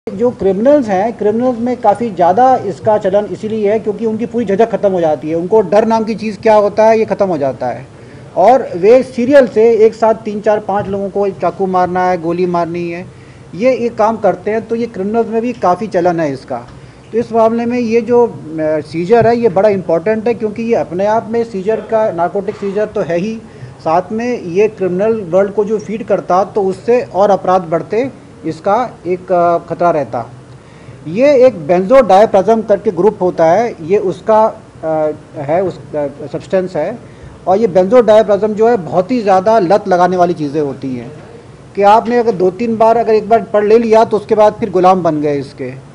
जो क्रिमिनल्स हैं, क्रिमिनल्स में काफ़ी ज़्यादा इसका चलन इसीलिए है क्योंकि उनकी पूरी झिझक ख़त्म हो जाती है, उनको डर नाम की चीज़ क्या होता है ये ख़त्म हो जाता है और वे सीरियल से एक साथ 3 4 5 लोगों को चाकू मारना है, गोली मारनी है, ये एक काम करते हैं। तो ये क्रिमिनल्स में भी काफ़ी चलन है इसका। तो इस मामले में ये जो सीजर है ये बड़ा इम्पॉर्टेंट है क्योंकि ये अपने आप में सीजर का नारकोटिक सीजर तो है ही, साथ में ये क्रिमिनल वर्ल्ड को जो फीड करता तो उससे और अपराध बढ़ते, इसका एक ख़तरा रहता। ये एक बेंजोडायप्राजम करके ग्रुप होता है, ये उसका है, उस सब्सटेंस है। और ये बेंजोडायप्राजम जो है बहुत ही ज़्यादा लत लगाने वाली चीज़ें होती हैं कि आपने अगर 2 3 बार अगर एक बार पढ़ ले लिया तो उसके बाद फिर गुलाम बन गए इसके।